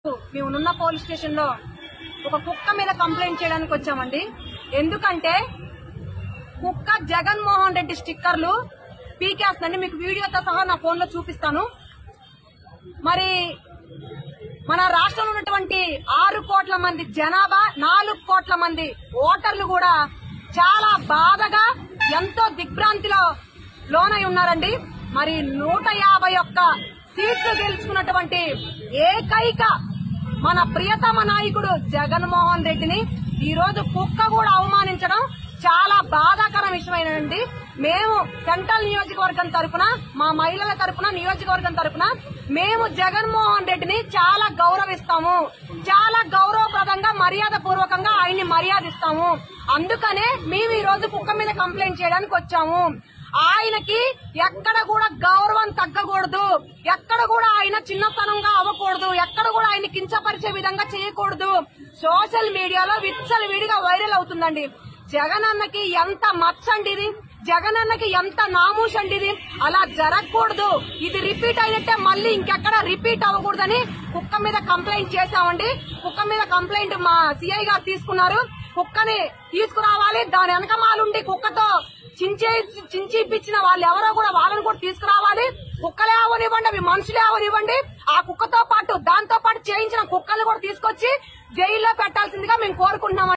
మేమున్న police station లో ఒక కుక్క మీద కంప్లైంట్ చేయడానికి వచ్చామండి. ఎందుకంటే కుక్క జగన్మోహన్ రెడ్డి స్టిక్కర్లు పీకేస్తుందండి. మీకు వీడియోతో సహా నా ఫోన్ లో చూపిస్తాను. మరి మన రాష్ట్రంలో ఉన్నటువంటి 6 కోట్ల మంది జనాభా, 4 కోట్ల మంది ఓటర్లు కూడా చాలా బాధగా ఎంతో దిగ్భ్రాంతిలో లోనై ఉన్నారండి. మరి 151 సీట్లు గెలుచుకున్నటువంటి ఏకైక మన ప్రియతమ నాయకుడు జగన్మోహన్ రెడ్డిని ఈ రోజు కుక్క కూడా అవమానించడం చాలా బాధాకరం విషయమేనండి. మేము సెంట్రల్ నియోజకవర్గం తరపున, మా మహిళల తరపున, నియోజకవర్గం తరపున మేము జగన్మోహన్ రెడ్డిని చాలా గౌరవిస్తాము. చాలా గౌరవప్రదంగా, మర్యాద పూర్వకంగా ఆయన్ని మర్యాదిస్తాము. అందుకనే మేము ఈ రోజు కుక్క మీద కంప్లైంట్ చేయడానికి వచ్చాము. ఆయనకి ఎక్కడ కూడా గౌరవం తగ్గకూడదు, ఎక్కడ కూడా ఆయన చిన్నతనంగా అవ్వకూడదు, ఎక్కడ కూడా ఆయన కించపరిచే విధంగా చేయకూడదు. సోషల్ మీడియాలో విచ్చలవిడిగా వైరల్ అవుతుందండి. జగనన్నకి ఎంత మచ్చండి ఇది, జగనన్నకి ఎంత నామూషండి ఇది. అలా జరగకూడదు. ఇది రిపీట్ అయినట్టే మళ్ళీ ఇంకెక్కడ రిపీట్ అవ్వకూడదని కుక్క మీద కంప్లైంట్ చేశామండి. కుక్క మీద కంప్లైంట్ మా సిఐ గారు తీసుకున్నారు. కుక్కని తీసుకురావాలి, దాని వెనకమాలుండి కుక్కతో చించి ఇప్పించిన వాళ్ళు ఎవరో కూడా వాళ్ళని కూడా తీసుకురావాలి. కుక్కలే అవనివ్వండి, అవి మనుషులే అవనివ్వండి, ఆ కుక్కతో పాటు దాంతో పాటు చేయించిన కుక్కల్ని కూడా తీసుకొచ్చి జైల్లో పెట్టాల్సిందిగా మేము కోరుకుంటున్నాం.